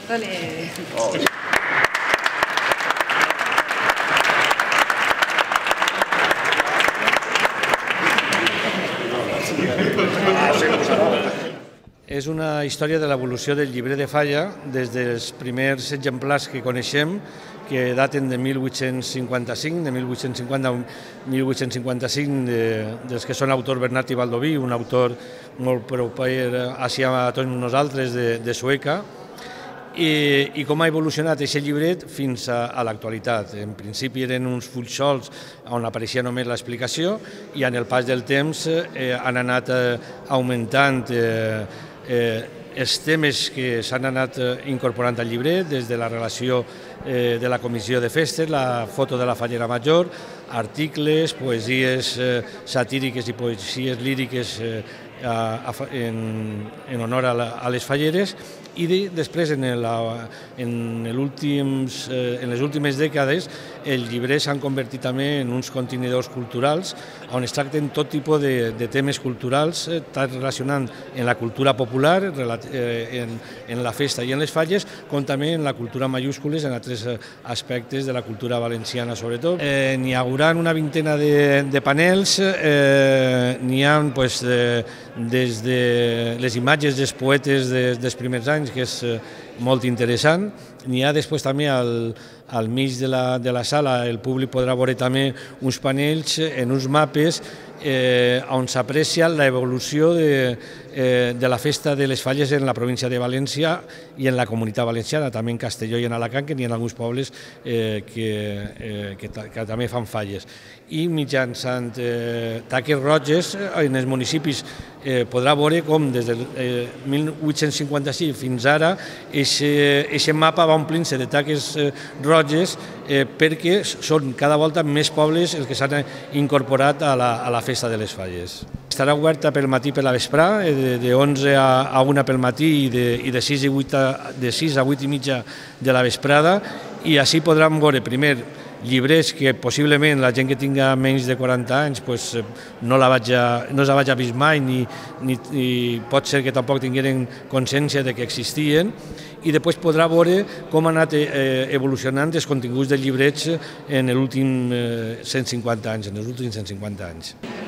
És una història de l'evolució del llibrer de Falla des dels primers exemplars que coneixem, que daten de 1855, de 1850 a 1855, dels que són autor Bernat i Baldoví, un autor molt proper a tots nosaltres de Sueca, i com ha evolucionat aquest llibret fins a l'actualitat. En principi eren uns fulls solts on apareixia només l'explicació i en el pas del temps han anat augmentant els temes que s'han anat incorporant al llibret, des de la relació de la comissió de festes, la foto de la Fallera Major, articles, poesies satíriques i poesies líriques en honor a les falleres, i després en les últimes dècades els llibres s'han convertit també en uns contenidors culturals on es tracten tot tipus de temes culturals, tant relacionant en la cultura popular, en la festa i en les falles, com també en la cultura mayúscules, en altres aspectes de la cultura valenciana sobretot. N'hi haurà una vintena de panels, n'hi ha des de les imatges dels poetes dels primers anys, que és molt interessant. N'hi ha després també al mig de la sala, el públic podrà veure també uns panells en uns mapes on s'aprecia l'evolució de la festa de les falles en la província de València i en la comunitat valenciana, també en Castelló i en Alacant, que n'hi ha alguns pobles que també fan falles. I mitjançant taques roges en els municipis podrà veure com des del 1856 fins ara aquest mapa va omplint-se de taques roges perquè són cada volta més pobles els que s'han incorporat a la festa de les falles. Estarà oberta pel matí per la vesprà, de 11 a 1 pel matí i de 6 a 8 i mitja de la vesprada, i així podran veure primer llibres que possiblement la gent que tinga menys de 40 anys no s'ha vist mai ni pot ser que tampoc tingueren consciència de que existien, i després podrà veure com han anat evolucionant els continguts dels llibrets en els últims 150 anys.